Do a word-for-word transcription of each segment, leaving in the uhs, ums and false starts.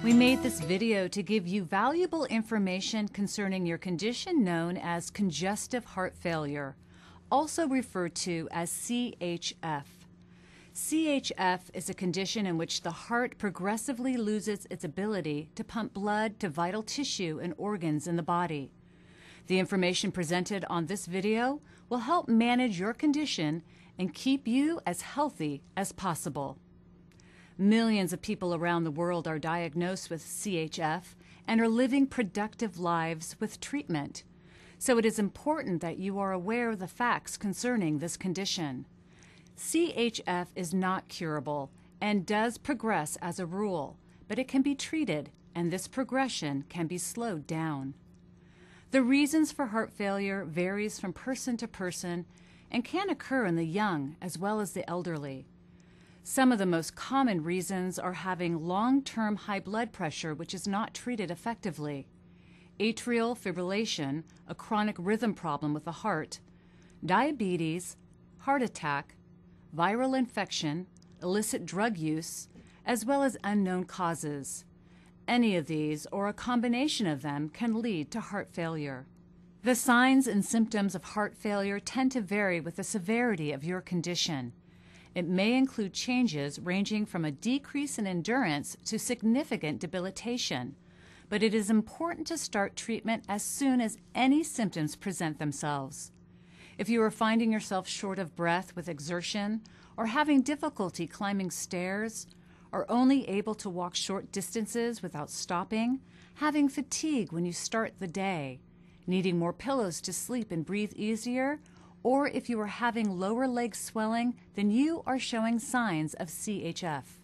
We made this video to give you valuable information concerning your condition known as congestive heart failure, also referred to as C H F. C H F is a condition in which the heart progressively loses its ability to pump blood to vital tissue and organs in the body. The information presented on this video will help manage your condition and keep you as healthy as possible. Millions of people around the world are diagnosed with C H F and are living productive lives with treatment. So it is important that you are aware of the facts concerning this condition. C H F is not curable and does progress as a rule, but it can be treated, and this progression can be slowed down. The reasons for heart failure varies from person to person and can occur in the young as well as the elderly. Some of the most common reasons are having long-term high blood pressure which is not treated effectively, atrial fibrillation, a chronic rhythm problem with the heart, diabetes, heart attack, viral infection, illicit drug use, as well as unknown causes. Any of these or a combination of them can lead to heart failure. The signs and symptoms of heart failure tend to vary with the severity of your condition. It may include changes ranging from a decrease in endurance to significant debilitation, but it is important to start treatment as soon as any symptoms present themselves. If you are finding yourself short of breath with exertion, or having difficulty climbing stairs, or only able to walk short distances without stopping, having fatigue when you start the day, needing more pillows to sleep and breathe easier, or if you are having lower leg swelling, then you are showing signs of C H F.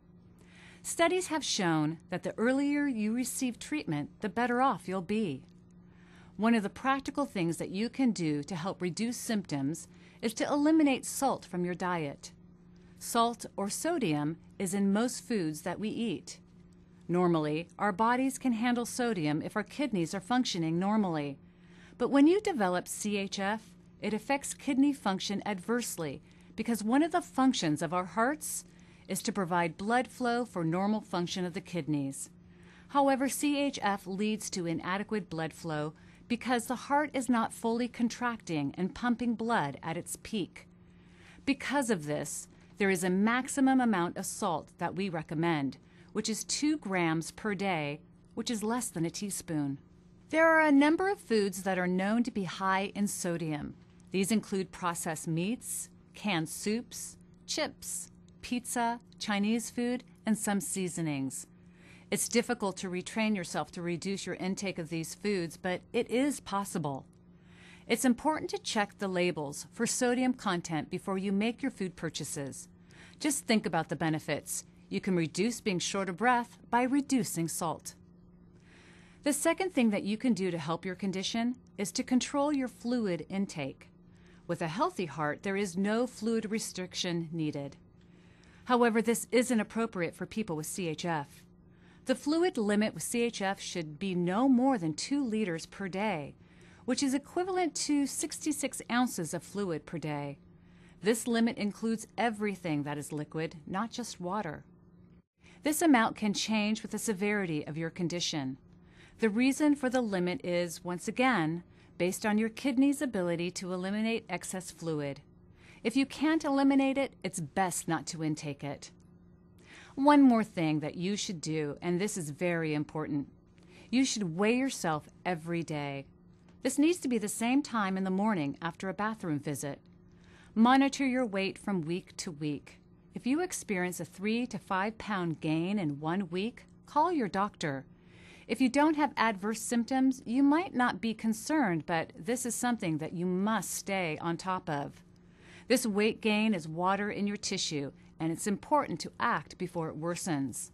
Studies have shown that the earlier you receive treatment, the better off you'll be. One of the practical things that you can do to help reduce symptoms is to eliminate salt from your diet. Salt or sodium is in most foods that we eat. Normally, our bodies can handle sodium if our kidneys are functioning normally. But when you develop C H F, it affects kidney function adversely because one of the functions of our hearts is to provide blood flow for normal function of the kidneys. However, C H F leads to inadequate blood flow because the heart is not fully contracting and pumping blood at its peak. Because of this, there is a maximum amount of salt that we recommend, which is two grams per day, which is less than a teaspoon. There are a number of foods that are known to be high in sodium. These include processed meats, canned soups, chips, pizza, Chinese food, and some seasonings. It's difficult to retrain yourself to reduce your intake of these foods, but it is possible. It's important to check the labels for sodium content before you make your food purchases. Just think about the benefits. You can reduce being short of breath by reducing salt. The second thing that you can do to help your condition is to control your fluid intake. With a healthy heart, there is no fluid restriction needed. However, this isn't appropriate for people with C H F. The fluid limit with C H F should be no more than two liters per day, which is equivalent to sixty-six ounces of fluid per day. This limit includes everything that is liquid, not just water. This amount can change with the severity of your condition. The reason for the limit is, once again, based on your kidney's ability to eliminate excess fluid. If you can't eliminate it, it's best not to intake it. One more thing that you should do, and this is very important. You should weigh yourself every day. This needs to be the same time in the morning after a bathroom visit. Monitor your weight from week to week. If you experience a three to five pound gain in one week, call your doctor. If you don't have adverse symptoms, you might not be concerned, but this is something that you must stay on top of. This weight gain is water in your tissue, and it's important to act before it worsens.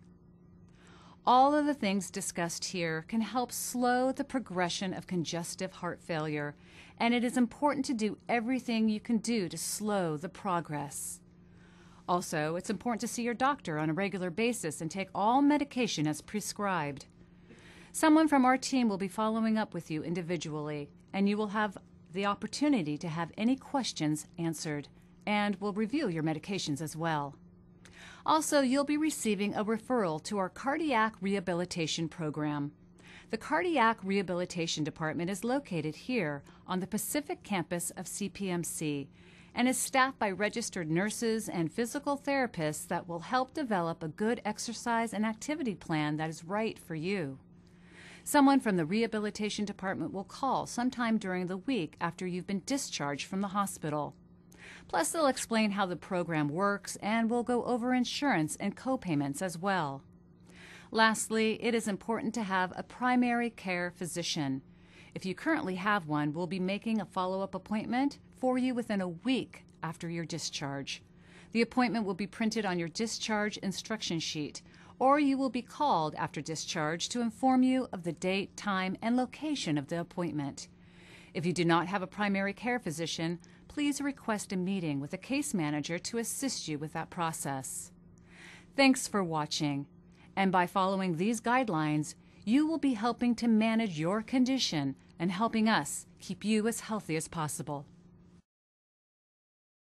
All of the things discussed here can help slow the progression of congestive heart failure, and it is important to do everything you can do to slow the progress. Also, it's important to see your doctor on a regular basis and take all medication as prescribed. Someone from our team will be following up with you individually, and you will have the opportunity to have any questions answered, and will review your medications as well. Also, you'll be receiving a referral to our cardiac rehabilitation program. The Cardiac Rehabilitation Department is located here on the Pacific campus of C P M C and is staffed by registered nurses and physical therapists that will help develop a good exercise and activity plan that is right for you. Someone from the rehabilitation department will call sometime during the week after you've been discharged from the hospital. Plus, they'll explain how the program works and we'll go over insurance and co-payments as well. Lastly, it is important to have a primary care physician. If you currently have one, we'll be making a follow-up appointment for you within a week after your discharge. The appointment will be printed on your discharge instruction sheet, or you will be called after discharge to inform you of the date, time, and location of the appointment. If you do not have a primary care physician, please request a meeting with a case manager to assist you with that process. Thanks for watching. And by following these guidelines, you will be helping to manage your condition and helping us keep you as healthy as possible.